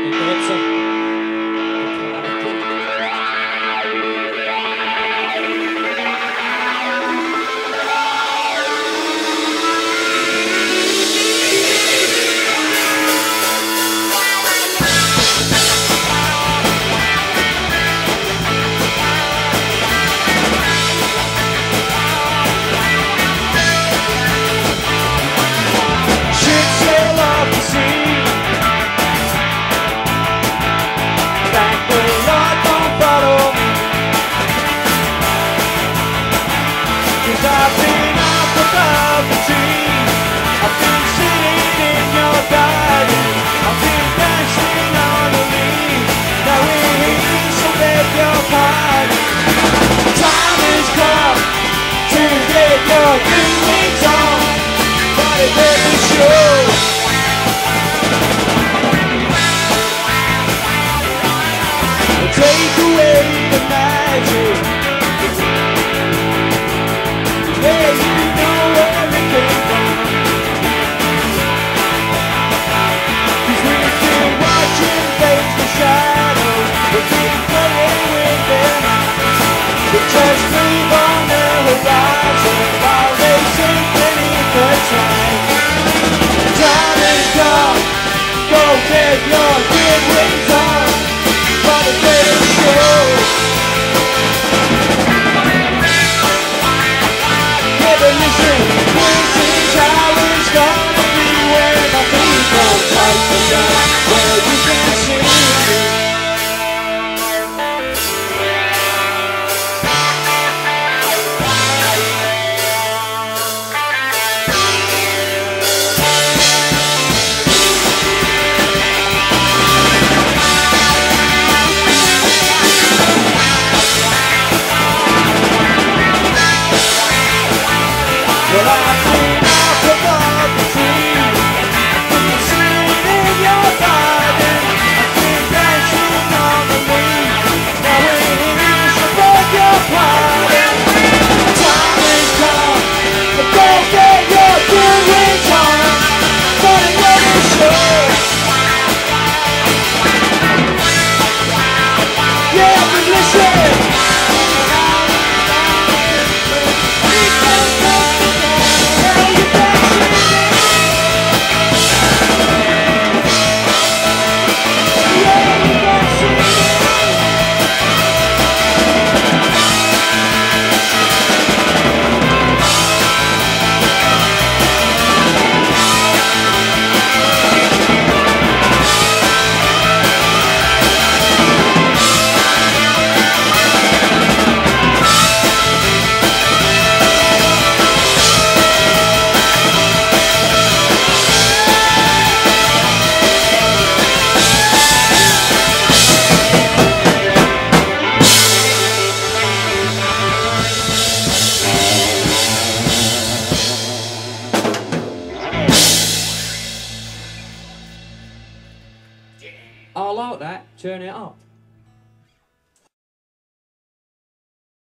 I've been up above the trees, I've been sitting in your garden, I've been dancing on the leaves. Now we're here, so beg your pardon. Time has come to get your feelings on, but it doesn't show. Take away the magic. Yeah, you know where it came from. 'Cause we've been watching face the shadows, we've been playing with them. But just leave on the horizon while they sink beneath the time. Time has come, go get your good wings on, but it didn't show. Listen, this is how it's gonna be when my feet don't fight the down where you can see me. Well, I've been up above the trees, I've been sitting in your garden, I've been dancing on the leaves. Now we're here, so beg your pardon. Time has come to go get your good wings on, but it never shows. Yeah, but listen. I like that. Turn it up.